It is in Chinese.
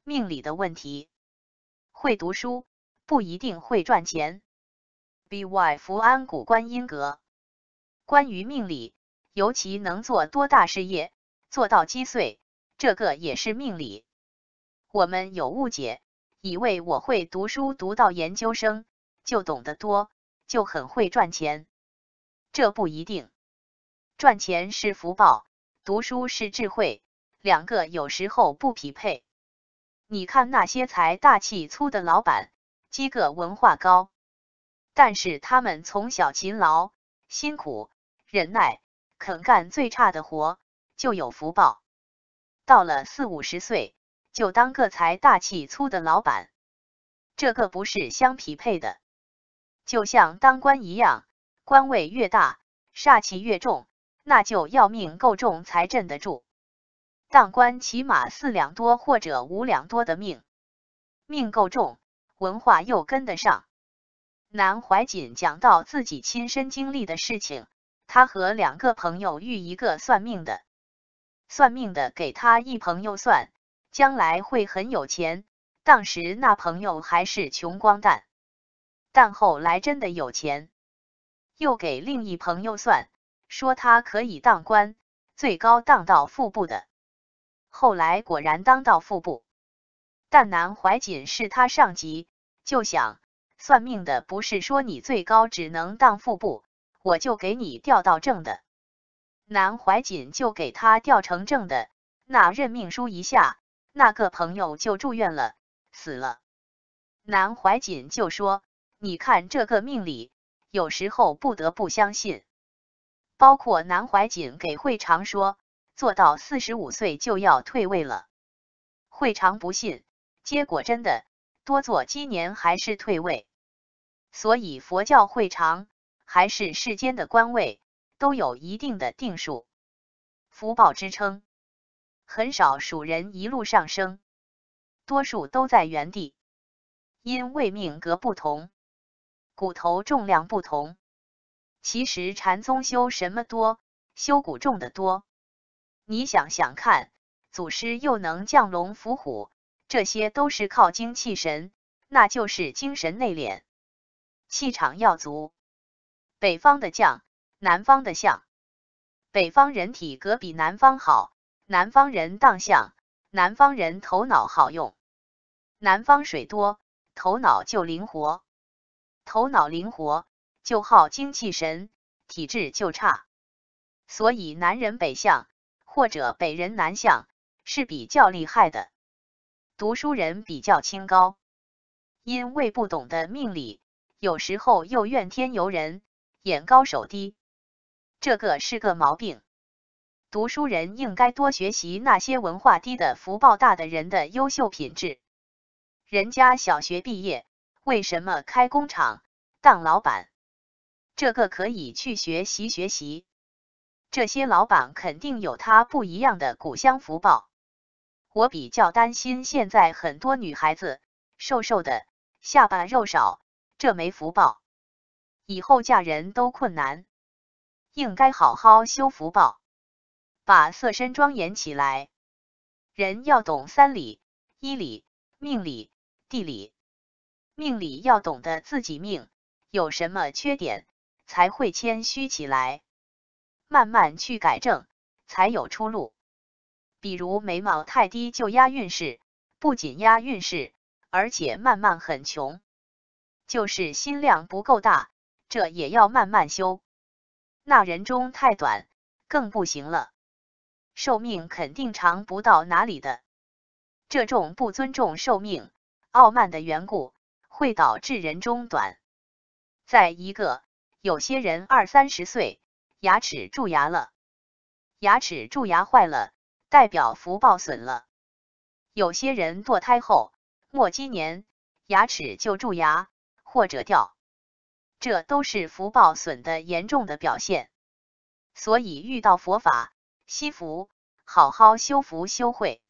命理的问题。会读书不一定会赚钱。BY 福安古观音阁。关于命理，尤其能做多大事业，做到几岁，这个也是命理。我们有误解，以为我会读书读到研究生，就懂得多，就很会赚钱。这不一定。赚钱是福报，读书是智慧，两个有时候不匹配。你看那些财大气粗的老板，几个文化高，但是他们从小勤劳、辛苦、忍耐，肯干最差的活，就有福报。到了40-50岁，就当个财大气粗的老板，这个不是相匹配的。就像当官一样，官位越大，煞气越重，那就要命够重才镇得住。当官起码4两多或者5两多的命，命够重，文化又跟得上。南怀瑾讲到自己亲身经历的事情，他和2个朋友遇一个算命的，算命的给他一朋友算，将来会很有钱，当时那朋友还是穷光蛋，但后来真的有钱。又给另一朋友算，说他可以当官，最高当到副部的。后来果然当到副部，但南怀瑾是他上级，就想算命的不是说你最高只能当副部，我就给你调到正的。南怀瑾就给他调成正的，那任命书一下，那个朋友就住院了，死了。南怀瑾就说，你看这个命理，有时候不得不相信。包括南怀瑾给会长说，做到45岁就要退位了。会长不信，结果真的多做几年还是退位。所以佛教会长还是世间的官位都有一定的定数，福报支撑，很少数人一路上升，多数都在原地。因为命格不同，骨头重量不同。其实禅宗修什么多，修骨重的多。你想想看，祖师又能降龙伏虎，这些都是靠精气神，那就是精神内敛，气场要足。北方的将，南方的相。北方人体格比南方好，南方人当相，南方人头脑好用。南方水多，头脑就灵活，头脑灵活就耗精气神，体质就差。所以南人北相或者北人南相是比较厉害的，读书人比较清高。因为不懂得命理，有时候又怨天尤人，眼高手低，这个是个毛病。读书人应该多学习那些文化低的福报大的人的优秀品质。人家小学毕业，为什么开工厂当老板？这个可以去学习学习。这些老板肯定有他不一样的古香福报。我比较担心现在很多女孩子瘦瘦的，下巴肉少，这没福报，以后嫁人都困难。应该好好修福报，把色身庄严起来。人要懂3理：医理、命理、地理。命理要懂得自己命有什么缺点，才会谦虚起来，慢慢去改正，才有出路。比如眉毛太低就压运势，不仅压运势，而且慢慢很穷。就是心量不够大，这也要慢慢修。那人中太短，更不行了，寿命肯定长不到哪里的。这种不尊重寿命、傲慢的缘故，会导致人中短。再一个，有些人20-30岁，牙齿蛀牙了，牙齿蛀牙坏了，代表福报损了。有些人堕胎后，末几年，牙齿就蛀牙或者掉，这都是福报损的严重的表现。所以遇到佛法，惜福，好好修福修慧。